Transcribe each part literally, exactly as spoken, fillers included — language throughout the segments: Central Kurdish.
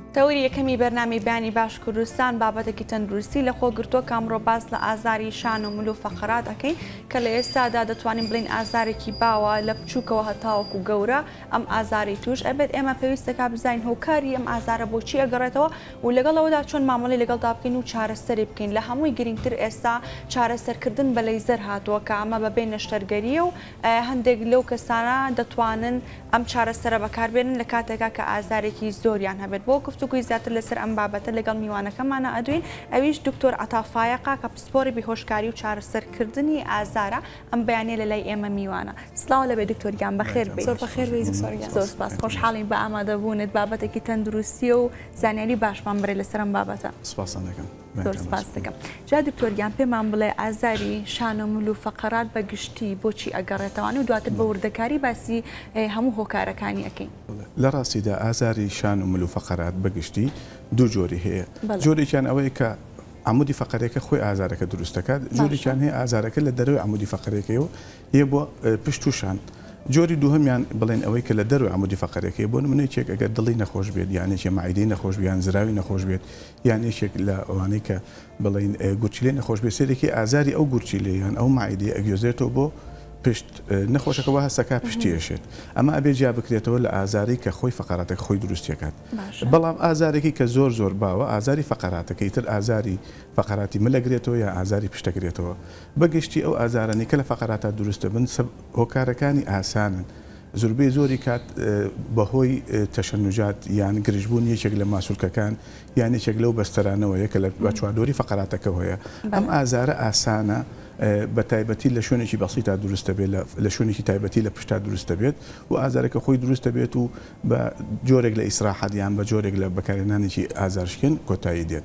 تەوری یەکەمی بەرنامی بیانی باش کوردستان بابەتێکی تەندروستی لە خۆگرتووە کامڕۆ باس لە ئازاری شان و مل و فەقەرات ئەەکەین کە لە ئێستادا دەتوانین بڵین ئازارێکی باوە لە بچووکەوە هەتاوەکو گەورە ئەم ئازاری توش ئەبێت ئێمە پێویستەکە بزانین هۆکاری ئەم ئازارە بۆچی ئەگەڕێتەوە و لەگەڵەوەدا چۆن مامەڵی لەگەڵدا بکەین و چارەسەری بکەین لە هەمووی گرنگتر ئێستا چارەسەرکردن بە لەیزەر هاتووە کە ئەمە بەبێ نەشتەرگەریە و هەندێک لەو کەسانە دەتوانن ئەم چارەسەرە بەکاربێنن لە کاتێکا کە ئازارێکی زۆریان هەبێت بۆ گفتوگوی زیاتر لەسەر ئەم بابەتە لەگەڵ میوانەکەمانە ئەدوین ئەویش دکتۆر عەتا فایقا کە پسپۆری بەهۆشکاری و چارەسەرکردنی ئازارە ئەم بەیانیە لە لای ئێمە میوانە. سڵاو لەبێ دکتۆرگیان بەخێر بێت. زۆر بەخێر بێت زۆر زۆر سپاس خۆشحاڵین بە ئامادەبوونت بابەتێکی تەندروستی و زانیاری باشمان بڕێ لەسەر ئەم بابەتە. سپاسان دەکەم. زۆر سپاس دەکەم. جا دکتۆرگیان پێمان بڵێ ئازاری شان و مل و فەقەرات بە گشتی بۆچی ئەگەڕێتەوە و دواتر بە وردەکاری باسی هەموو هۆکارەکانی ئەەکەین. لە ڕاستیدا ئازاری شان و مل و فەقەرات بەگشتی دوو جۆری هەیە. جۆرێکیان ئەوەیە کە عمودی فەقەرێکە خۆی ئازارەکە دروست دەکات، جۆرێکیان هەیە ئازارەکە لە دەروی عمودی فەقەرێکەوە یە بۆ پشت و شان. جۆری دووهەمیان بڵێن ئەوەی کە لە دەروی عمودی فەقەرێکی بۆ نمونەیەکێک ئەگەر دڵی نەخۆش بێت یان یەکێ مەعیدەی نەخۆش بیان زراوی نەخۆش بێت یان یەکێک لە ئەوانەی کە بڵێن گورچیلێ نەخۆش بێت سێرێکی ئازاری ئەو گورچیلێ یان ئەو مەعیدەی ئەگوێزێتەوە بۆ پشت نەخۆشەکەەوە هەستەکە پشتیێشێت ئەمە ئەبێ جیا بکرێتەوە لە ئازاری کە خۆی فەقەراتێک خۆی دروستیەکات. بەڵام ئازارێکی کە زۆر زۆر باوە ئازاری فەقەراتەکەی تر ئازاری فەقەراتی ملەگرێتەوە یا ئازاری پشتەگرێتەوە بەگشتی ئەو ئازارانی کە لە فەقەراتە دروستە بن هۆکارەکانی ئاسانن. زوربەی زۆری کات بەهۆی تەشەنوجات یان گرژبوون یەکێک لە ماسوولکەکان یان یەکێک لەو بەستەرانەوەیە کە لە چواردۆری فەقەراتەکە هەیە ئەم ئازارە ئاسانە بە تایبەتی لە شوێنێکی بەسیتا دروستە بێت لە شوێنێکی تایبەتی لە پشتا دروستە بێت و ئازارەکە خۆی دروستە بێت و بە جۆرێک لە ئیسراحەت یان بە جۆرێک لە بەکارهێنانێکی ئازارشکێن کۆتایی دێت.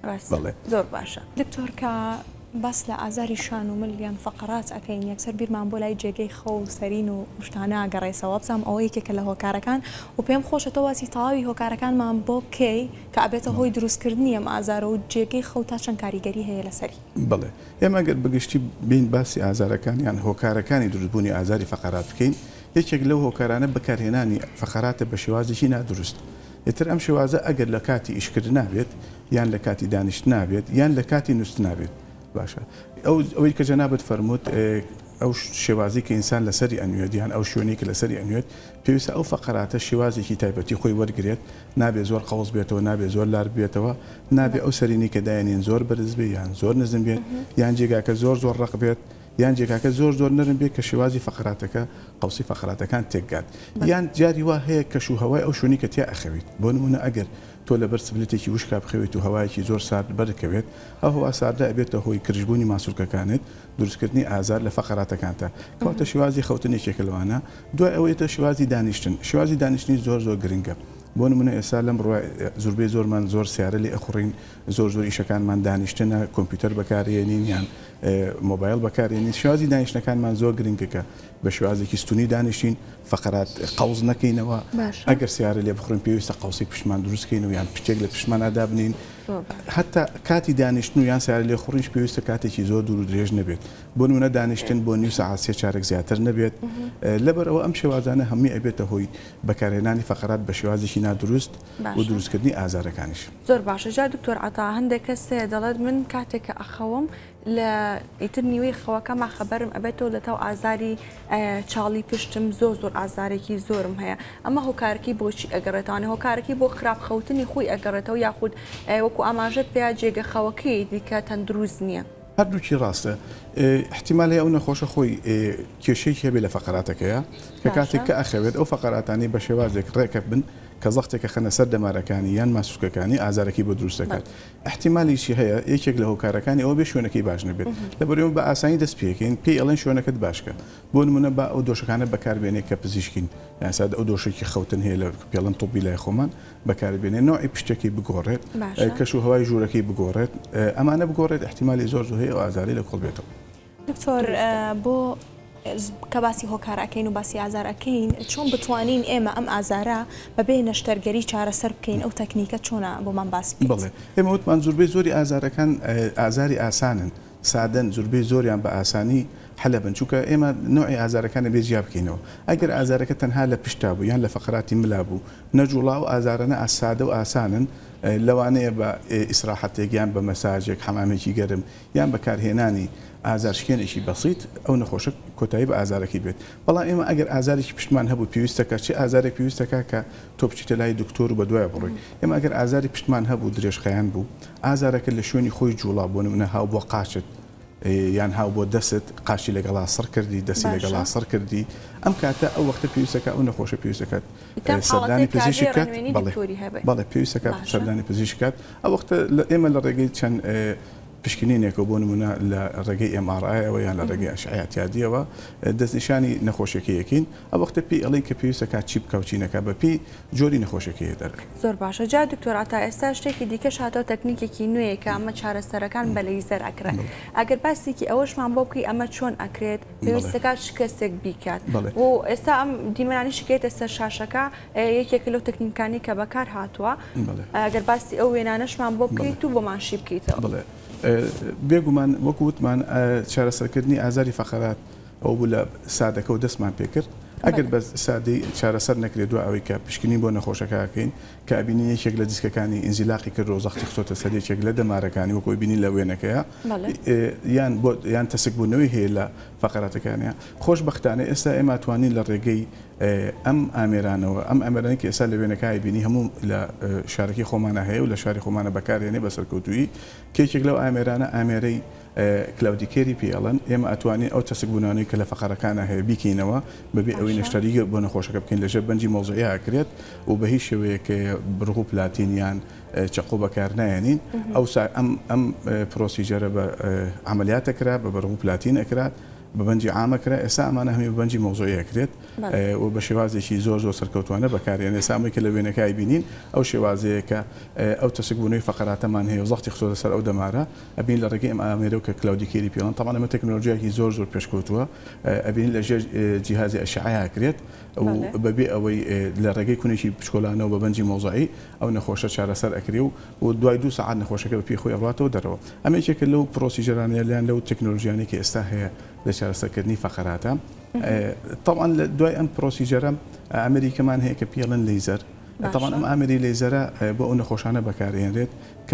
زۆر باشە. دکتۆر کە باس لە ئازاری شان و مل یان فەقەرات ئەەکەین یەکسەر بیرمان بۆ لای جێگەی خەو سەرین و شتانە گەڕێسەوە بزانم ئەوە یەکێکە لە هۆکارەکان و پێم خۆشە تەواسی تەواوی هۆکارەکانمان بۆ کەی کە ئەبێتە هۆی دروستکردنی ئەم ئازارە و جێگەی خەو تا چەند کاریگەری هەیە لەسەری. بڵێ ئێمە گەر بەگشتی بین باسی ئازارەکان یان هۆکارەکانی دروستبوونی ئازاری فەقەرات بکەین یەکێک لەو هۆکارانە بەکارهێنانی فەقەراتە بە شێوازێکی نادروست. ئێتر ئەم شێوازە ئەگەر لە کاتی ئیشکرد نابێت یان لە کاتی دانیشت نابێت یان لە کاتی نووست نابێت. باشە ئەو ئەوەی کە جەنابەت فەرمووت ئەو شێوازی کە ئینسان لەسەری ئەنوێت یان ئەو شوێنی کە لەسەری ئەنوێت پێویستە ئەو فەقەراتە شێوازێکی تایبەتی خۆی وەرگێت نابێت زۆر قەوس بێتەوە نابێت زۆر لار بێتەوە نابێت ئەو سەرینی کە داێنین زۆر بەرز بێت یان زۆر نزم بێت یان جێگاکە زۆر زۆر ڕق بێت یان جێگاکە زۆر زۆر نەرم بێت کە شێوازی فەقەراتەکە قەوسی فەقەراتەکان تێکگات یان جاری وا هەیە کەش و هەوای ئەو شوێنی کە تیا ئەخەویت بۆ نمونە ئەگەر تۆ لە بەر سبلێتێکی وشکا بخەوێت و هەوایەکی زۆر سارد بەرکەوێت ئەو هەوا ساردە ئەبێتە هۆی کرژبوونی ماسوولکەکانت دروستکردنی ئازار لە فەقەراتەکانتە کەواتە شێوازی خەوتنێکێکە لەوانە دوای ئەوەیەتە شێوازی دانیشتن شێوازی دانیشتنی زۆر زۆر گرنگە بۆ نمونە ئێستا لەم ڕۆ زوربەی زۆرمان زۆر سیارە لێ ئەخوڕین زۆر زۆر ئیشەکانمان دانیشتنە کۆمپیوتەر بەکارهێنین یان مۆبایل بەکارهێنین شێوازی دانیشتەکانمان زۆر گرنگەکە بە شێوازێکی ستونی دانیشتین فەقەرات قەوز نەکەینەوە ئەگەر سیارە لێ بخڕین پێویستە قەوسی پشمان دروستکەین و یان پچێک لە پشمان ئادا بنین حتا کاتی دانیشتن و یان سیارە لێ خوڕینش پێویستە کاتێکی زۆر دوور و درێژ نەبێت بۆ نمونە دانیشتن بۆ نیو سەعات سێ چارەک زیاتر نەبێت لەبەرەوە ئەم شێوازانە هەمووی ئەبێتە هۆی بەکارهێنانی فەقەرات بە شێوازێکی نادروست و دروستکردنی ئازارەکانیش. زۆر باشە. جا دکتۆر عەتا هەندێک کەس دەڵێت من کاتێککە ئەخەوم لە ئیتر نیوەی خەوەکەما خەبەرم ئەبێتەوە لە تاو ئازاری چاڵی پشتم زۆر زۆر ئازارێکی زۆرم هەیە ئەمە هۆکارەکەی بۆچی ئەگەڕێتوانێ هۆکارەکەی بۆ خراپخەوتنی خۆی ئەگەڕێتەوە یاخود وەکو ئاماژەت پێیا جێگە خەوەکەی دیکە تەندروست نییە. هەردووکی ڕاستە احتیمال هەیە ئەو نەخۆشە خۆی کێشەیەکی هەبێ لە فەقەراتەکەیە کە کاتێک کە ئەخەوێت ئەو فەقەراتانی بە شێوازێک ڕێکە بن کە زەختێکە خەنە سەر دەمارەکانی یان ماسوولکەکانی ئازارەکەی بۆ دروست دەکات احتیمالیشی هەیە یەکێک لە هۆکارەکانی ئەوە بێ شوێنەکەی باش نەبێت لەبەرەوە بە ئاسانی دەست پێکەین پێی ئەڵێن شوێنەکەت باشکە بۆ نمونە بە ئەو دۆشەکانە بەکاربێنێت کە پزیشکین یاساد ئەو دۆشێکی خەوتن هەیە لە پێڵەن تۆپی لای خۆمان بەکاربێنێت نوعی پشتێکی بگۆڕێت کەش و هەوای ژوورەکەی بگۆڕێت ئەمانە بگۆڕێت احتیمالی زۆر زۆر هەیە و ئازاری لە کۆڵ بێتەوە. دکتۆر بۆ کە باسی هۆکارەکەین و باسی ئازارەکەین چۆن بتوانین ئێمە ئەم ئازارە بەبێ نەشتەرگەری چارەسەر بکەین ئەو تەکنیکە چۆنە بۆمان باس بڵێ ئێمە وتمان زوربەی زۆری ئازارەکان ئازاری ئاسانن سادن زوربەی زۆریان بە ئاسانی حەلە بن چونکە ئێمە نوعی ئازارەکانە بێجیا بکەینەوە ئەگەر ئازارەکە تەنها لە پشتا بوو یان لە فەقراتی ملا بوو نەجوڵا و ئازارانە ئاسادە و ئاسانن لەوانەیە بە ئیسراحەتێک یان بە مەساجێک حەمامێکی گەرم یان بەکارهێنانی ئازارشکێنێکی بەسیط ئەو نەخۆشە کۆتایی بە ئازارەکەی بێت بەڵام ئێمە ئەگەر ئازارێکی پشتمان هەبوو پێویستەکە چی ئازارێک پێویستەکە کە تۆ بچیتە لای دکتۆر و بە دوایە بڕۆی ئێمە ئەگەر ئازاری پشتمان هەبوو درێژخەیان بوو ئازارەکە لە شوێنی خۆی جوڵا بۆ نمونە هاو بۆ قاچت یان هاو بۆ دەست قاشی لەگەڵا سڕ کردی دەستی لەگەڵا سڕ کردی ئەم کاتە ئەو وەختە پێویستەکە ئەو نەخۆشە پێویستەکەات سەردانی پزیشکات بەڵێ پێویستەکە سەردانی پزیشکات ئەو وەختە ئێمە لە ڕێگەی چەند پشکنینێکەوە بۆ نمونە لە ڕێگەی ئێم ئار ئای ئەوە یان لە ڕێگەی ئەشعەتیادیەوە دەستنیشانی نەخۆشیەکەیەکین ئەو وەختە پێی ئەڵێن کە پێویستەکە چی بکەوچینەکە بە پێی جۆری نەخۆشیەکەیە دەرێت. زۆر باشە جا دکتۆر تا ئێستا شتێکی دیکەش هاتەوە تەکنیکێکی نوێیە کە ئەمە چارەسەرەکان بە لەیزەر ئەکرێت ئەگەر باسێکی ئەوەشمان بۆ بکەی ئەمە چۆن ئەکرێت پێویستەکە شکستێک بیکات و ئێستا ئەم دیمەرانی شکێتە سەر شاشەکە یەکێک لەو تەکنیکانی کە بەکار هاتووە ئەگەر باسی ئەو وێنانەشمان بۆ بکەیت و بۆمانشی بکەیتەوە. بێگومان وەکو وتمان چارەسەرکردنی ئازاری فەقەرات ئەو بوو لە سادەکە و دەستمان پێکرد ئەگەر بە سادەی چارەسەر نەکرێت دوای ئەوەی کە پشکنی بۆ نەخۆشەکەکەین کە ئەبینی یەکێک لە دیسکەکانی ئینزیلاقی کرد و زەختی خستۆتە سەر یەکێک لە دەمارەکانی وەکۆی بینی لە وێنەکەیە یان بۆ یان تەسکبوونەوەی هەیە لە فەقەراتەکانیە خۆشبەختانە ئێستا ئێمە توانین لە ڕێگەی ئەم ئامێرانەوە ئەم ئەمەرانی کە ئێستا لە وێنەکەی بینی هەموو لە شارەکەی خۆمانە هەیە و لە شاری خۆمانە بەکارێنێ بە سەرکەوتووی کێکێک لەو ئامێرانە ئامێرەی کلاودیکێری پێڵەن ئێمە ئەتوانین ئەو تەسکبوونانەی کە لە فەقەرەکانە هەیە بیکەینەوە بەبێ ئەوەی نەشتەری بۆ نەخۆشەکە بکەین لەژێر بەنجی مۆزوعی ئاکرێت و بە هیچ شێوەیەکە بڕغ و پلاتینیان چەقۆ بەکار نایەنین ئەو ئەم پرۆسیجەرە بە عملیاتەکرا بە بەرغ و پلاتین ئەکرات بەبەنجی عامەکرا ئێستا ئەمانە هەمی بەنجی مۆزوعی ئەکرێت و بە شێوازێکی زۆر زۆر سەرکەوتوانە بەکارێن ئێسامەی کە لە وێنەکەی بینین ئەو شێوازەیە کە ئەو تەسکبوونەوەی فەقەراتەمان هەیە و زەختی خستۆتە سەر ئەو دەمارە ئەبین لە ڕێگەی ئەم ئامێرە و کە کلاودیکێری پێڵەن تەماەن ئەمە تەکنۆلۆژیایەکی زۆر زۆر پێشکەوتووە ئەبین لەژێر جیهازی ئەشعەیە ئەکرێت و بەبێ ئەوەی لە ڕێگەی کونێکی پشکۆلانەوە بە بەنجی مۆزوعی ئەو نەخۆشە چارەسەر ئەکری و دوای دوو سەعات نەخۆشەکە بە پێی خۆی ئەڕاتەوە دەرەوە ئەمە یەکێکە لەو پرۆسیجەرانەیە لیان لەو تەکنۆلۆژیانەی کە ئێستا هەیە لە چارەسەرکردنی فەقەراتە طبعا دوای ئەم پرۆسیجەرە ئەمریکەمان هەیە کە پێڵن لەیزەر طبعا ئەم ئامری لەیزەرە بۆ ئەو نەخۆشانە بەکارهێنرێت کە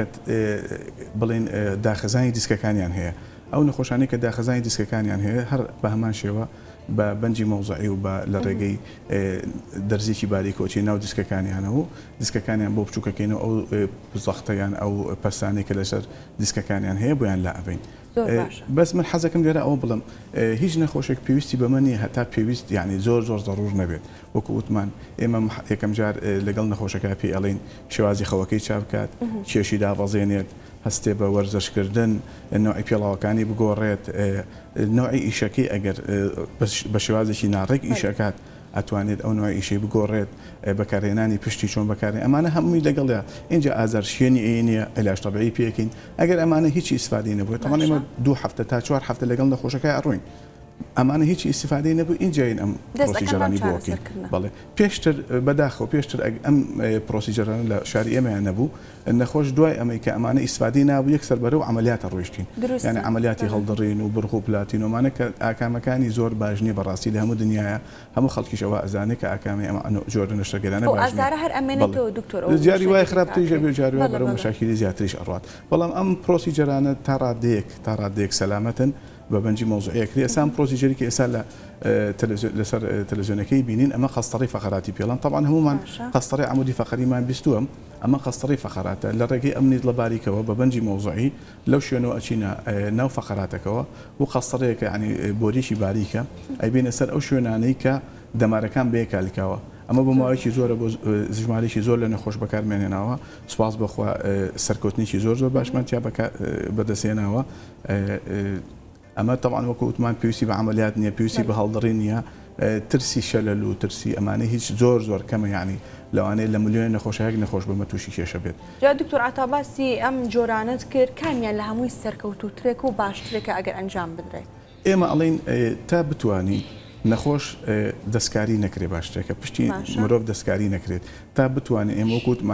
بڵێن داخەزانی دیسکەکانیان هەیە ئەو نەخۆشانی کە داخەزانی دیسکەکانیان هەیە هەر بە هەمان شێوە بە بەنجی مۆزوعی و بە لە ڕێگەی دەرزێکی باریکۆچی ناو دیسکەکانیانەوە و دیسکەکانیان بۆ بچووکەکەینەوە ئەو زەختەیان ئەو پەرسانەی کە لەسەر دیسکەکانیان هەیە بۆیان لا ئەبین بەس من حەزەکەم لێرە ئەوە بڵم هیچ نەخۆشێک پێویستی بە منی هەتا پێویست یعنی زۆر زۆر ضرور نەبێت وەکو وتمان ئێمە یەکەم جار لەگەڵ نەخۆشەکە پێ ئەڵین شێوازی خەوەکەی چاپکات کێشی دابەزێنێت هەستێ بە وەرزشکردن نوعی پێڵاوەکانی بگۆڕێت نوعی ئیشەکەی ئەگەر بە شێوازێکی ناڕێک ئیشەکات ئەتوانێت ئەو نوع ئیشەی بگۆڕێت بەکارهێنانی پشتی چۆن بەکارێن ئەمانە هەمووی لەگەڵە اینجا ئازار شوێنی ئێنیە علاج طبیعی پێکەین ئەگەر ئەمانە هیچی ئیسفادەی نەبووێت تەمان ئێمە دوو هەفتە تا چوار هەفتە لەگەڵ نەخۆشەکە ئەڕۆین ئەمانە هیچی ئیسفادەی نەبوو اینجاین ئەم پرۆسیجەرانی بۆکەین بەڵێ پێشتر بەداخەوە پێشتر ئەم پرۆسیجەران لە شاری ئێمەیان نەبوو نەخۆش دوای ئەمەی کە ئەمانە ئیسفادەی نابوو یەکسەر بەرەو عملیاتە ڕۆیشتین یعنی عملیاتی هەڵدڕین و بڕغ و پلاتین ومانە کە ئاکامەکانی زۆر باش نییە بەڕاستی لە هەموو دنیاە هەموو خەڵکیشەوە ئەزانێت کە ئاکامی ئەمە جۆرە نەشتەگەرانە باش جاری وای خراپتریشە بێ جاری وای بەرەو مەشاکلی زیاتریش ئەڕات بەڵام ئەم پرۆسیجەرانە تا ڕادەیەک تا ڕادەیەک سەلامەتن بە بەنجی مۆزوعەکەی ئێستا پرۆسیجەری کە ئێستا لە لەسەر تەلەڤیزیۆنەکەی بینین ئەمە قەستەڕی فەقەراتی پێڵەن طبعا هەمومان قەستەڕی عمودی فەقەریمان بیستووە ئەمە قەستەڕی فەقەراتە لە ڕێگەی ئەمنیت لە باریکەوە بە بەنجی مۆزوعی لەو شوێنەوە ئەچینە ناو فەقەراتەکەەوە و قەستەڕەیەکە ینی بۆریشی باریکە ئەیبینە سەر ئەو شوێنانەی کە دەمارەکان بەیەکالیکاوە ئەمە بۆ ماوەیەکی زۆرە بۆ زژمارێکی زۆر لە نەخۆش بەکارمێنێناوە سوپاس بەخوا سەرکەوتنیی زۆر زۆر باشمانتیا بەدەستێناوە ئەمە طبعا وەکو وتمان پێویستی بە عملیات نییە پێویستی بە هەڵدڕی نییە ترسی شەلەل و ترسی ئەمانە هیچ زۆر زۆر کەمە یعنی لەوانەیە لە ملیۆنی نەخۆشەیەک نەخۆش بەمە تووشی کێشە بێت جا دکتۆر عەتا باسی ئەم جۆرانت کرد کامیان لە هەمووی سەرکەوتووترێک و باشترێکە ئەگەر ئەنجام بدرێت ئێمە ئەڵێن تا بتوانی نەخۆش دەستکاری نەکرێت باشترێکە پشتی مرۆڤ دەستکاری نەکرێت تا بتوانێت ئێمە وەکوتمان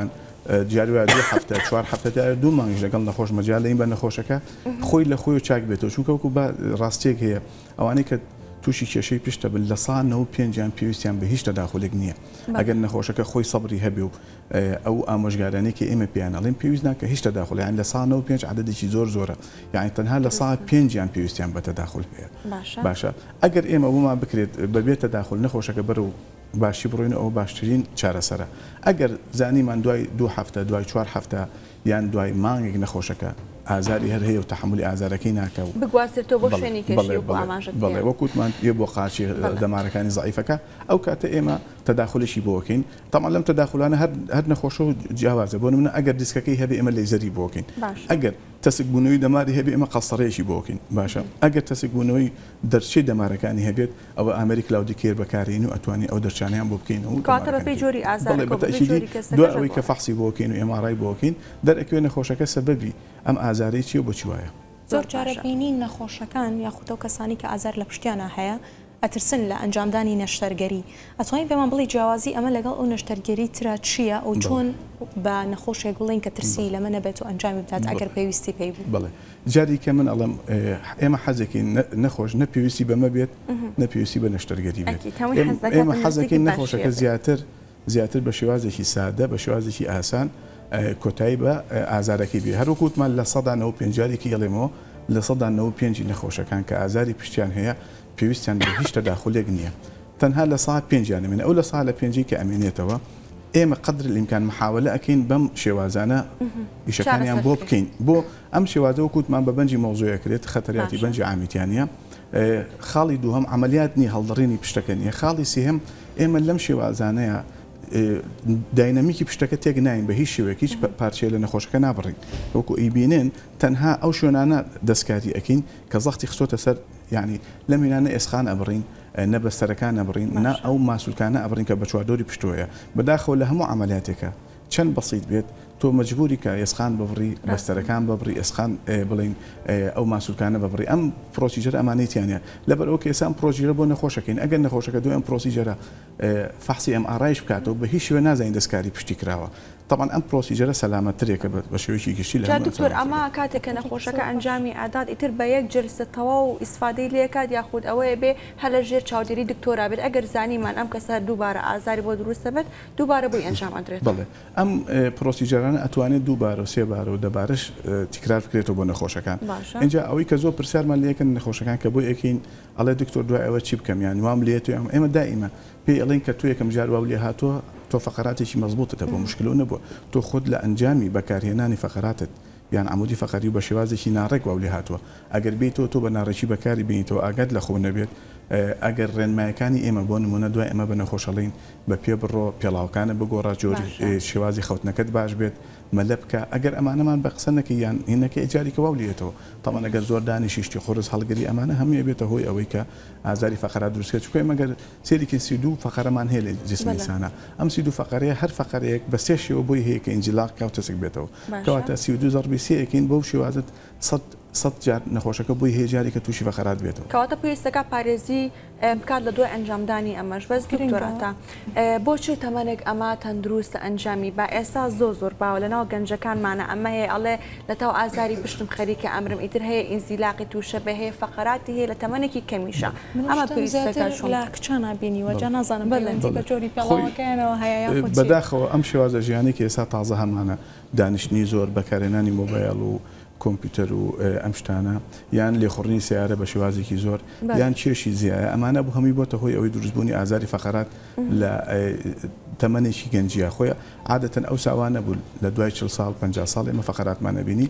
دیاریوە دوو هەفتە چوار هەفتە دوو مانگش لەگەڵ نەخۆش مەجال لەین بە نەخۆشەکە خۆی لە خۆی و چاک بێتەوە چونکە وەکو ڕاستیەک هەیە ئەوانەی کە تووشی کێشەی پشتە بن لە سانەوە پێنجیان پێویستیان بە هیچ تەداخولێک نییە ئەگەر نەخۆشەکە خۆی سەبری هەبێ و ئەو ئامۆژگارانێکی ئێمە پێیان ئەڵێن پێویست ناکە هیچ تەداخڵیان لە سانەوە پێنج عددێکی زۆر زۆرە یعنی تەنها لە سا پێنجیان پێویستیان بە تەداخل هەیە باشە ئەگەر ئێمە بۆمان بکرێت بەبێت تەداخل نەخۆشەکە بەرە و باشی بڕۆین ئەو باشترین چارەسەرە ئەگەر زانیمان دوای دوو هەفتە دوای چوار هەفتە یان دوای مانگێک نەخۆشەکە ئازاری هەر هەیە و تەحملی ئازارەکەی ناکە و بگوازێتەوە بۆ شوێنی کێشی و بۆ ئاماژەکە بەڵێ وەکوتمان یە بۆ قاچی دەمارەکانی زعیفەکە ئەو کاتە ئێمە تەداخلشی بۆکەین تەمان لەم تەداخلانە هەر نەخۆشە و جیاوازە بۆ منە ئەگەر دیسکەکەی هەبێ ئێمە لەیزەری بۆکەین ئەگەر تەسک بوونەوەی دەماری هەبێ ئێمە قەسەڕەیەکی بۆکەین باشە ئەگەر تەسک بوونەوەی دەرچەی دەمارەکانی هەبێت ئەوە ئەمریک کلاودی کێر بەکارین و ئەتوانی ئەو دەرچانیان بۆ بکەین و جۆری ئازار دوای ئەوەی کە فەحسی بۆکەین و ئێمارای بۆکەین دەرەکوێ نەخۆشەکە سەبەبی ئەم ئازارەی چیە بۆ چی وایە زۆر جارە بینین نەخۆشەکان یاخودەو کەسانی کە ئازار لە پشتیانە هەیە ئەترسن لە ئەنجامدانی نەشتەرگەری ئەتوانین پێمان بڵی جیاوازی ئەمە لەگەڵ ئەو نەشتەرگەری ترا چییە و چۆن بە نەخۆشێک بڵین کە ترسی لەمە نەبێت و ئەنجامی بدات ئەگەر پێویستی پێی بوو بڵێ جاری کە من ئەڵم ئێمە حەزێکی نەخۆش نەپێویستی بەمە بێت نەپێویستی بە نەشتەرگەری بێت ئێمە حەزەکەی نەخۆشەکە زیاتر زیاتر بە شێوازێکی سادە بە شێوازێکی ئاسان کۆتایی بە ئازارەکەی بێ هەروکوتمان لە سەدانەوە پێنجارێکی گەڵێمەوە لە سەدانەوە پێنجی نەخۆشەکان کە ئازاری پشتیان هەیە پێویستیان بە هیچ تەداخولێک نییە تەنها لە سا پێنجیان ئەمێنە ئەو لە سا لە پێنجی کە ئەمێنێتەوە ئێمە قدر الإمكان محاولە ئەکەین بەم شێوازانە ئیشەکانیان بۆ بکەین بۆ ئەم شێوازە وەکوتمان بە بەنجی مۆزوعەکرێت خەتەریاتی بەنجی عامیتیانە خاڵی دووهەم عملیات نی هەڵدەڕێنی پشتەکە نیە خاڵی سێهم ئێمە لەم شێوازانەیە داینامیکی پشتەکە تێک ناین بە هیچ شێوەیەک هیچ پارچەیە لە نەخۆشەکە نابڕین وەکو ئیبینێن تەنها ئەو شوێنانە دەستکاری ئەکەین کە زەختی خستۆتە سەر یعنی لە مینانە ئێسخان ئەبڕین نە بەستەرەکان ئەبڕین نا ئەو ماسوولکانە ئەبڕین کە بە چواردۆری پشتۆیە بەداخەوە لە هەموو عملیاتێکە چەند بەسیط بێت تۆ مجبوری کە ئێسخان ببڕی بەستەرەکان ببڕی ئێسخان بڵین ئەو ماسوولکانە ببڕی ئەم پرۆسیجەر ئەمانەتیانە لەبەر ئەو کێسان پرۆژیرە بۆ نەخۆشەکەین ئەگەر نەخۆشەکە دوای ئەم پرۆسیجەرە فەحسی ئەم ئارایش بکاتەوە بە هیچ شوێ نازانین دەستکاری پشتی کراوە طبعا ئەم پرۆسیجەرە سەلامەترێکە بە شێوەیەکی گشتی لە دکتۆر ئەمە کاتێک کە نەخۆشەکە ئەنجامی ئادات ئیتر بە یەک جلسە تەواو و ئیسفادەی لێکات یاخود ئەوەیە بێ هەر لە ژێر چاودێری دکتۆرا بێت ئەگەر زانیمان ئەم کەسە دووبارە ئازاری بۆ دروستە بێت دووبارە بۆی ئەنجام ئەدرێت بڵێ ئەم پرۆسیجەرانە ئەتوانێت دووبارە و سێبارە و دەبارەش تکرار بکرێتەوە بۆ نەخۆشەکان اینجا ئەوەی کە زۆر پرسیارمان لێکن نەخۆشەکان کە بۆ یەکەین ئەڵێ دکتۆر دوای ئەوە چی بکەم یان وام لێت و ئێمە دائیمە پێی ئەڵێن کە تۆ یەکەم جار واو لێ هاتووە تۆ فقراتێکی مەزبوطتە بۆ مشکلۆ نەبووە تۆ خۆت لە ئەنجامی بەکارهێنانی فقراتت یان عمودی فقری و بە شێوازێکی ناڕێک واو لێ هاتووە ئەگەر بیتەوە تۆ بە ناڕێکی بەکاری بینیتەوە ئاگات لە خۆ نەبێت ئەگەر ڕێنمایەکانی ئێمە بۆ نمونە دوای ئەمە بە نەخۆشەڵین بە پێ بڕۆ پێڵاوکانە بگۆڕە جۆری شێوازی خەوتنەکەت باش بێت مەلە بکە ئەگەر ئەمانەمان بە قسە نەکەی یان هینەکە ئیجاری کە واو لێتەوە تەمان ئەگەر زۆر دانی شیشتی خۆرز هەڵگری ئەمانە هەموویە بێتە هۆی ئەوەی کە ئازاری فقرات دروستکە چکۆی مەگەر سێریکی سی دوو فقرەمان هەیە لە جسمی ئینسانە ئەم سی دوو فقرەیە هەر فقرەیەک بە سێ شێوە بۆی هەیە کە ئینجلاق کا و تەسک بێتەوە کەواتە سی و دوو زەربی سێیەکەین بەو شێوازت سەد جار نەخۆشەکە بۆی هەیە جاری کە تووشی فقرات بێتەوە کەواتە پێویستەکە پارێزی بکات لە دوای ئەنجامدانی ئەمەش بەس دکتۆراتە بۆچی تەمەنێک ئەمە تەندروستە ئەنجامی با ئێستا زۆر زۆر باوە لەناو گەنجەکانمانە ئەمە هەیە ئەڵێ لە تاو ئازاری پشتم خەریکە ئەمرم ئیتر هەیە ئینزیلاقی تووشە بە هەیە فقراتی هەیە لە تەمەنێکی کەمیشە ئەمە پێویستەکە لە کچانە بینیوە جا نازانم بە جۆری پێڵاوەکەیانەوە هەیە بەداخەوە ئەم شێوازە ژیانی کە ئێستا تازە هەمانە دانیشتنی زۆر بەکارهێنانی مۆبایل و کۆمپیوتەر و ئەم شتانە یان لێخوڕنی سیارە بە شێوازێکی زۆر یان چێشی زیایە ئەمانە بوو هەمووی بۆتە هۆی ئەوەی دروستبوونی ئازاری فقرات لە تەمەنێکی گەنجیە خۆی عادەتەن ئەو ساوانە بوو لە دوای چل ساڵ پەنجا ساڵ ئێمە فقراتمانە بینی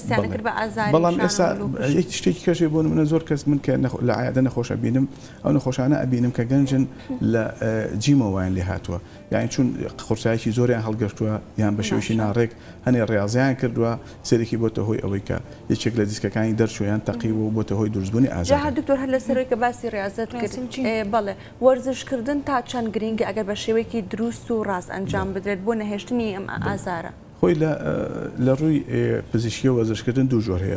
بەڵام ئێستا شتێکی کەشێ بۆ منە زۆر کەس من کە لە عادە نەخۆشە بینم ئەو نەخۆشانە ئەبینم کە گەنجن لە جیمەوەیان لێ هاتووە یان چون قورسایکی زۆریان هەڵگەشتووە یان بە شێوەیەکی ناڕێک هەنێ ڕێاضیان کردووە سەرێکی بۆتە هۆی ئەوەی کە یەکێک لە دیسکەکانی دەرچوویان تەقیوە و بۆتە هۆی دروستبوونی ئازار هەر دکتۆر هەر لەسەرەوەی کە باسی ڕاضت کرد بەڵێ وەرزشکردن تا چەند گرنگە ئەگەر بە شێوەیەکی دروست و ڕاست ئەنجام بدرێت بۆ نەهێشتنی ئەم ئازارە خۆی لە ڕووی پزیشکی و وەرزشکردن دوو جۆر هەیە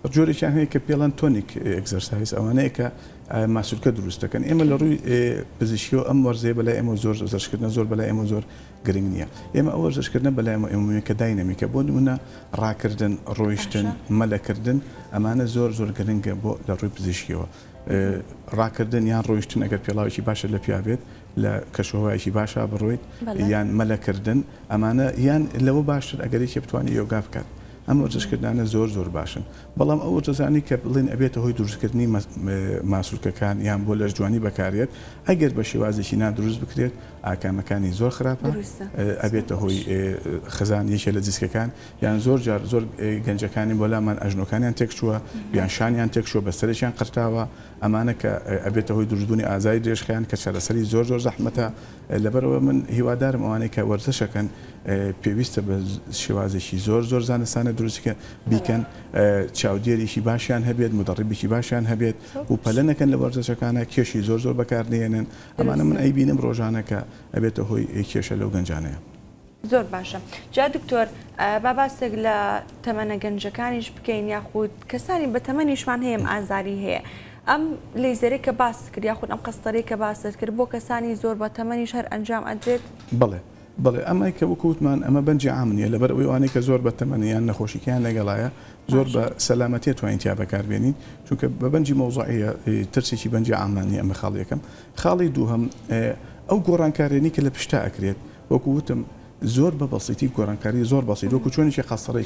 جۆرێکیان هەیە کە پێڵەن تۆنیک ئەگزەرسایز ئەوانەیە کە ماسوولکە دروست دەکەن ئێمە لە ڕووی پزیشکی و ئەم وەرزەیە بەلای ئێمە زۆر زەرشکردنە زۆر بەلای ئێمە زۆر گرنگ نییە ئێمە ئەوە زەرشکردنە بەلای ئێمە کە داینەمیکە بۆ نمونە ڕاکردن ڕۆیشتن مەلەکردن ئەمانە زۆر زۆر گرنگە بۆ لە ڕووی پزیشکیەوە ڕاکردن یان ڕۆیشتن ئەگەر پێڵاوێکی باشە لە پیاوێت لە کەشوهەوایەکی باشە بڕۆیت یان مەلەکردن ئەمانە یان لەوە باشتر ئەگەرێکی بتوانێت یۆگا بکات ئەم وەرزشکردانە زۆر زۆر باشن بەڵام ئەو وەرزەزانی کە بڵێن ئەبێتە هۆی دروستکردنی ماسوولکەکان یان بۆ لەش جوانی بەکارێت ئەگەر بە شێوازێکی نادروست بکرێت ئاکامەکانی زۆر خراپە ئەبێتە هۆی خزان یەکێ لە دیسکەکان یان زۆر جار زۆر گەنجەکانی بۆ لامان ئەژنۆکانیان تێکچووە یان شانیان تێکچووە بەسەرێکیان قرتاوە ئەمانە کە ئەبێتە هۆی دروستبوونی ئازاری درێژخیان کە چارەسەری زۆر زۆر زەحمەتە لەبەرەوە من هیوادارم ئەوانەی کە وەرزشەکەن پێویستە بە شێوازێکی زۆر زۆر زانستانە دروستکە بیکەن چاودێریشی باشیان هەبێت مدەڕیبێکی باشیان هەبێت و پەلە نەکەن لە وەرزشەکانە کێشی زۆر زۆر بەکارنێنن ئەمانە من ئەیبینم ڕۆژانەکە ئەبێتە هۆی کێشە لەو گەنجانەیە. زۆر باشە. جا دکتۆر با باسێک لە تەمەنە گەنجەکانیش بکەین یاخود کەسانی بە تەمەنیشمان هەیە ئازاری هەیە. ئەم لێزەرێک کە باس کرد یاخود ئەم قەستەرەی کە باست کرد بۆ کەسانی زۆر بە تەمەنیش هەر ئەنجام ئەدرێت؟ بڵێ. بڵێ ئەمای کە وەکووتمان ئەمە بەنجی عامنیە لەبەر ئەوەی وانەی کە زۆر بە تەمەنیان نەخۆشییان لەگەڵایە زۆر بە سەلامەتیە توانیتیا بەکاربێنین چونکە بە بەنجی مۆزوعەیە ترسێکی بەنجی عامانی ئەمە خاڵیەکەم خاڵی دووهەم ئەو گۆڕانکارێنی کە لە پشتا ئەکرێت وەکووتم زۆر بە بەسیتی گۆڕانکاری زۆر بەسیت وەکو چۆنێکی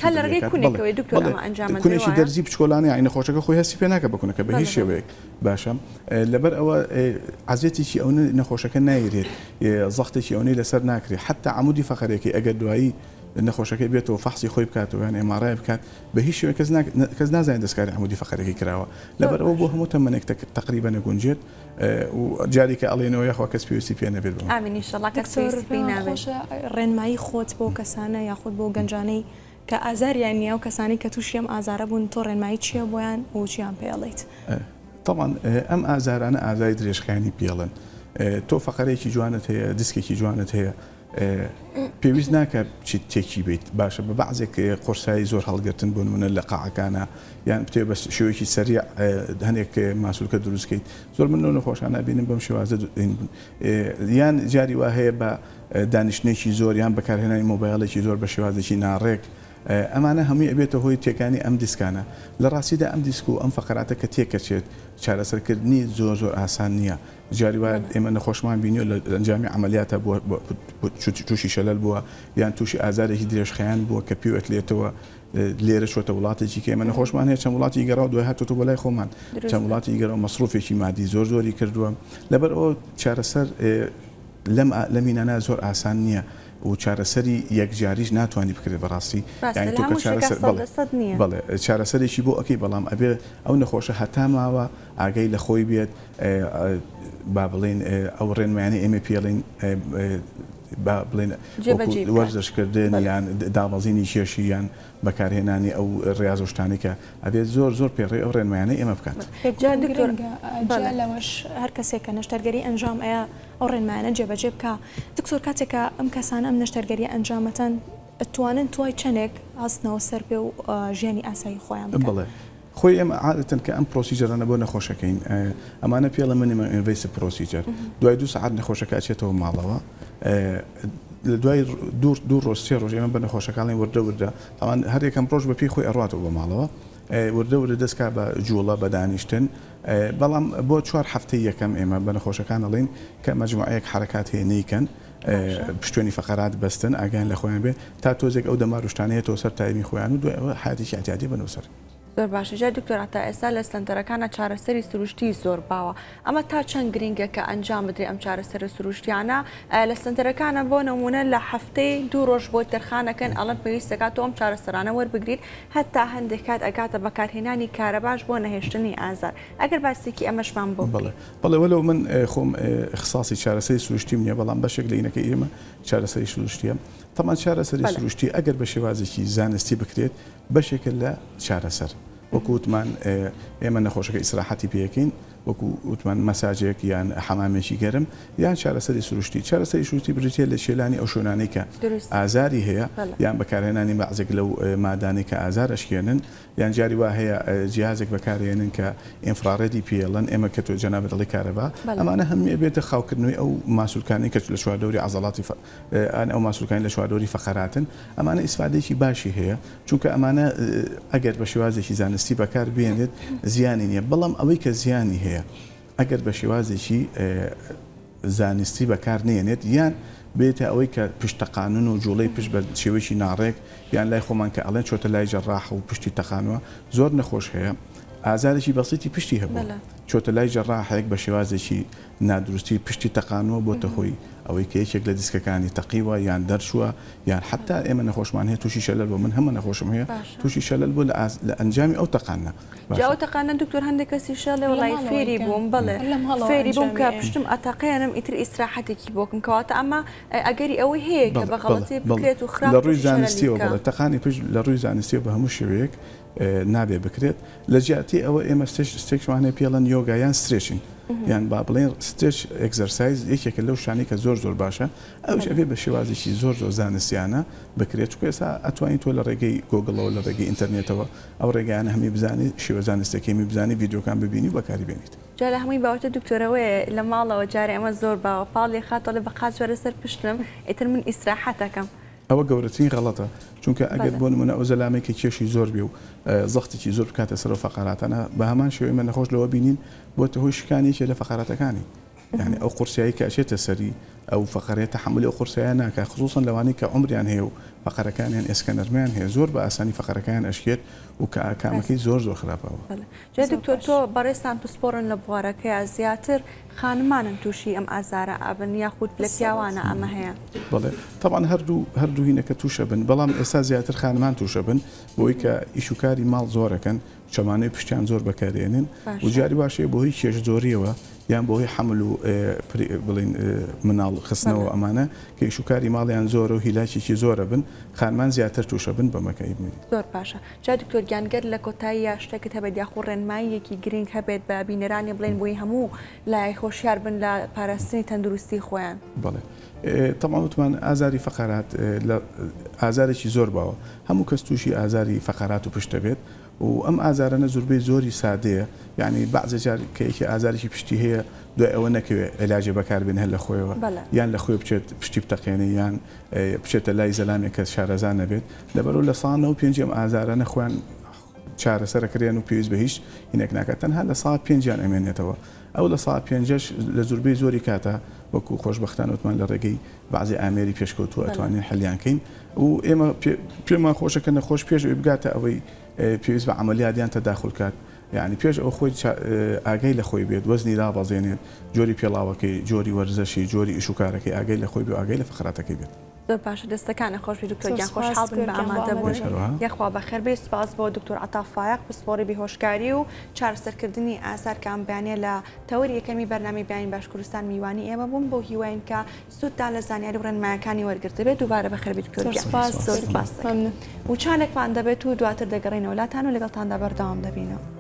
خاستەڕێکی دەرزی بچکۆلانی عینە خۆشەکە خۆی هەستی پێ ناکە بکونەکە بە هیچ شێوەیەک باشە لەبەر ئەوە عزیێتێکی ئەو نەخۆشەکە نایرێت زەختێکی ئەوەی لەسەر ناکرێت حتا عمودی فەخەرێکی ئەگەر دوایی نەخۆشەکەی بێتەوە فەحسی خۆی بکاتەوە یان ئێمارای بکات بە هیچ شێوە کەس نازانێت دەستکاری عمودی فەخەرێکی کراوە لەبەر ئەوە بۆ هەموو تەمەنێک تقریبا نەگونجێت و جاری کە ئەڵێنەوە یاخوا کەس پێویستی پێ نەبێت ڕێنمایی خۆت بۆ کەسانە یاخود بۆ گەنجانەی کە ئازاریان نییە و کەسانی کە تووشی ئەم ئازارە بوون تۆ ڕێنمایی چییە بۆیان و چیان پێڵیت؟ طبعاً ئەم ئازارانە ئازاری درێژخایانی پێڵن تۆ فەقەرێکی جوانت هەیە دیسکێکی جوانت هەیە پێویست ناکات چیت تێکی بیت باشە بە بەعزێک قورسایی زۆر هەڵگرتن بۆ نمونە لە قاعەکانە یان پێ بە شێوەیەکی سەریع هەنێک ماسوولکە دروستکەیت زۆر من نەخۆشانە بینم بەم شێوازە یان جاری وا هەیە بە دانیشتێکی زۆر یان بەکارهێنانی مۆبایلێکی زۆر بە شێوازێکی ناڕێک ئەمانە هەمووی ئەبێتە هۆی تێکانی ئەم دیسکانە لە ڕاستیدا ئەم دیسک و ئەم فەقراتە کە تێکەچێت چارەسەرکردنی زۆر زۆر ئاسان نییە جاری وایە ئێمە نەخۆشمان بینیۆ لە ئەنجامی عملیاتە بووە تووشی شەلەل بووە یان تووشی ئازارێکی درێژخەیان بووە کە پێوێت لێتەوە لێرە چۆتە وڵاتێکی کە ئێمە نەخۆشمان هەیە چەند وڵاتی گەڕاو دوای هاتوتە بۆ لای خۆمان چەند وڵاتی گەڕاو مەسروفێکی مادی زۆر زۆری کردووە لەبەر ئەوە چارەسەر لە مینانە زۆر ئاسان نییە و چارەسەری یەکجاریش ناتوانانی بکرێت بەڕاستی بڵێ چارەسەرێکی بۆ ئەوکەی بەڵام ئەبێ ئەو نەخۆشە هەتا ماوە ئاگەی لە خۆی بێت با بڵێن ئەو ڕێنمایانەی ئێمە پێڵین بڵێن وەرزشکردن یان دابەزینی کێشی یان بەکارهێنانی ئەو ڕاز شتانێکە ئەبێت زۆر زۆر پێڕێ ئەو ڕێنمایانەی ئێمە بکات لەوەش هەر کەسێکە نەشتەرگەری ئەنجام ئەیە ئەو ڕێنمایانە جێبەجێ بکە دکتۆر کاتێکە ئەم کەسانە ئەم نەشتەرگەری ئەنجامەتەن توانن توای چەندێک هەستنەوە سەر پێ و ژیانی ئاسایی خۆیان بڵێ خۆی ئێمە عادەتەن کە ئەم پرۆسیجەرانە بۆ نەخۆشەکەین ئەمانە پێڵە منیمە ئینڤیسیڤ پرۆسیجەر دوای دو سەعات نەخۆشەکە ئەچێتەوە ماڵەوە لە دوای دوو ڕۆژ سێ ڕۆژ ئێمە بە نەخۆشەکانی وردە وردە ئەوان هەر یەکەم ڕۆژ بە پێی خۆی ئەڕاتەوە بە ماڵەوە وردە وردە دەستکا بە جوڵە بە دانیشتن بەڵام بۆ چوار هەفتەی یەکەم ئێمە بە نەخۆشەکان دەڵێن کە مەجموعەیەک حرەکات هەیە نیکەن پشتێنی فەقەرات بەستن ئاگیان لە خۆیان بێ تا تۆزێک ئەو دەماروشتانەیەتەوە سەر تایمی خۆیان و دوای ئەوە حیاتێکی ئەتیادی بنووسەر زۆر باشە جا دکتۆر تا ئێستا لە سنتەرەکانە چارەسەری سروشتی زۆر باوە ئەمە تا چەند گرنگە کە ئەنجام بدرێ ئەم چارەسەر سروشتیانە لە سنتەرەکانە بۆ نمونە لە هەفتەی دوو ڕۆژ بۆ تەرخانەکەن ئەڵەن پێویستەکات ئەم چارەسەرانە وەربگریت هەتا هەندێک کات ئەگاتە بەکارهێنانی کارە باش بۆ نەهێشتنی ئازار ئەگەر باسێکی ئەمەشمان بۆ بڵێ بڵێ وەلەو من خۆم اختصاصی چارەسەری سروشتیم نییە بەڵام بەشێک لە ئینەکە ئێمە چارەسەری سروشتیە تەمان چارەسەری سروشتی ئەگەر بە شێوازێکی زانستی بکرێت بەشێکە لە چارەسەر وەکووتمان ئێمە نەخۆشەکە ئیسراحەتی پێەکەین وەکو وتمان مەساجێک یان حەمامێکی گەرم یان چارەسەری سروشتی چارەسەری سروشتی بریتێ لە شێلانی ئەو شوێنانەی کە ئازاری هەیە یان بەکارهێنانی بەعزێک لەو مادانەی کە ئازار ئەشکێنن یان جاری وا هەیە جیازێک بەکارهێنن کە ئینفراڕێدی پێڵەن ئێمە کە تۆ جەنابەت دەڵی کارەبا ئەمانە هەمووی بێتە خاوکردنەوەی ئەو ماسوولکانی کە لە شواردەوری عەزەڵاتی ئەن ئەو ماسوولکانی لە شواردەوری فەقەراتن ئەمانە ئیسفادەیەکی باشی هەیە چونکە ئەمانە ئەگەر بە شێوازێکی زانستی بەکار بێنێت زیانی نییە بەڵام ئەوەی کە زیانی هەیە ئەگەر بە شێوازێکی زانستی بەکار نێنێت یان بێتە ئەوەی کە پشتەقانون و جوڵەی پشت بە شێوەیەکی ناڕێک یان لای خۆمان کە ئەڵێن چۆتە لای جەڕاح و پشتی تەقانەوە زۆر نەخۆش هەیە ئازارێکی بەسیتی پشتی هەبوو چۆتە لای جەڕاحێک بە شێوازێکی نادروستی پشتی تەقانەوە بۆتە هۆی ئەوەی کە یەکێک لە دیسکەکانی تەقیوە یان دەرچووە یان حتا ئێمە نەخۆشمان هەیە تووشی شەلەل بۆ من هەمە نەخۆشم هەیە تووشی شەلەل بۆ لە ئەنجامی ئەو تەقانە جاو تەقانە دکتۆر هەندێک کەسی شەڵێ وڵای فێری بووم بڵێ فێری بووم کە پشتم ئەتەقێنم ئیتر ئیسراحەتێکی بۆکم کەواتە ئەمە ئەگەری ئەوەی هەیە کە بە غەڵەتی بکرێت و خراپ لە ڕووی زانستیەوە بڵێ تەقانی پشت لە ڕووی زانستیەوە بە هەموو شێوەیەک نابێ بکرێت لە جیاتی ئەوە ئێمە ستێکشوانەیە پێڵەن یۆگایان سترێشین یان با بڵێن ستێش ئەگزەرسایز یەکێکە لەو شانەی کە زۆر زۆر باشە ئەوش ئەبێ بە شێوازێکی زۆر زۆر زانستیانە بکرێت چکە ئێستا ئەتوانین تۆ لە ڕێگەی گۆگڵەوە لە ڕێگەی ئینتەرنێتەوە ئەو ڕێگەیانە هەمی بزانانی شێوە زانستەکەمی بزانانی ڤیدیۆکان ببینی و بەکاری بێنیت جا لە هەمووی باوتە دکتۆرەوەی لە ماڵەوە جارێ ئەمە زۆر باوە پاڵی خاتەڵێ بە قاچ وەرە سەر پشتم ئیتر من ئیسراحەتەکەم ئەوە گەورەترین غەڵەتە چونکە ئەگەر بۆ نمونە ئەو زەلامێکی کێشی زۆر بێ و زەختێکی زۆر بکاتە سەر فەقەراتانە بە هەمان شێوەی من نەخۆش لەوە بینین بۆتە هۆی شکانێکی لە فەقەراتەکانی یعنی ئەو قورسایی کە ئەچێتە سەری ئەو فەقەرێت تەحملی ئەو قورسایان ناکە خصوصا لەوانەی کە عمریان هەیە و فەقەرەکانیان ئێسکەنەرمیان هەیە زۆر بە ئاسانی فەقەرەکەیان ئەشکێت و کە کامەکەی زۆر زۆر خراپەوە جا دکتۆر تۆ بەڕێستان پسپۆڕن لە بوارەکەی زیاتر خانمانن تووشی ئەم ئازارە ئابن یاخود لە پیاوانە ئەمە هەیە بڵێ طبعا هەردوو هەردوو هینەکە تووشە بن بەڵام ئێستا زیاتر خانمان تووشە بن بۆی کە ئیشوکاری ماڵ زۆرەکەن چەمانەی پشتیان زۆر بەکارێنن و جاری باشەیە بۆ هی کێش زۆریەوە یان بۆ هی حمل و بڵین مناڵ خستنەوە ئەمانە کە ئیشوکاری ماڵیان زۆرە و هیلاکێکی زۆرە بن خانمان زیاتر تووشە بن بەمەکەی بینی زۆر باشە جا دکتۆر گیانگەر لە کۆتایی یا شتێکت هەبێت یاخۆ ڕێنماییەکی گرنگ هەبێت بە بینەرانی بڵێن بۆی هەموو لای خۆشیار بن لە پاراستنی تەندروستی خۆیان بڵێ تەمان وتمان ئازاری فەقەرات ئازارێکی زۆر باوە هەموو کەس تووشی ئازاری فەقەرات و پشتە بێت و ئەم ئازارانە زۆربەی زۆری سادەیە یعنی بەعزە جار کەیەکی ئازارێکی پشتی هەیە دوای ئەوە نەکەوێت علاجێ بەکاربێن هەر لە خۆیەوە یان لە خۆی بچێت پشتی بتەقێنێ یان بچێتە لای زەلامێک کە شارەزان نەبێت لەبەرەوە لە ساڵ نەوە پێنج ئەم ئازارانە خۆیان چارەسەرەکرێن و پێویست بە هیچ هینێک ناکات تەنها لە ساڵ پێنجیان ئەمێنێتەوە ئەو لە ساڵ پێنجەش لە زۆربەی زۆری کاتە وەکو خۆشبەختان وتمان لە ڕێگەی بەعزی ئامێری پێشکەوتووە ئەتوانین حەلیانکەین و ئێمە پێمان خۆشەکە نەخۆش پێش بگاتە ئەوەی پێویست بە عملیاتیان تەداخل کات یعنی پێش ئەو خۆی ئاگەی لە خۆی بێت وەزنی دابەزێنێت جۆری پێڵاوەکەی جۆری وەرزەشی جۆری ئیشوکارەکەی ئاگەی لە خۆی بێ ئاگەی لە فقراتەکەی بێت زۆر باشە دەستەکانە خۆش دکتۆر گیان خۆشحاڵ بن بە ئامادە بوون یەخوا بەخێر بێ سپاس بۆ دکتۆر عەتا فایق پسپۆڕی بێهۆشکاری و چارەسەرکردنی ئازار کامبیانێ لە تەوەری یەکەمی بەرنامەی بیانی باشکوردستان میوانی ئێمە بوون بۆ هیواین کە سووددا لە زانیاری و ڕێنماییەکانی وەرگرتە بێت دووبارە بەخێر بێ دکتۆر گیان سپاس و چانێکمان دەبێت و دواتر دەگەڕێنەوە لاتان و لەگەڵتاندا بەردەوام دەبینەوە.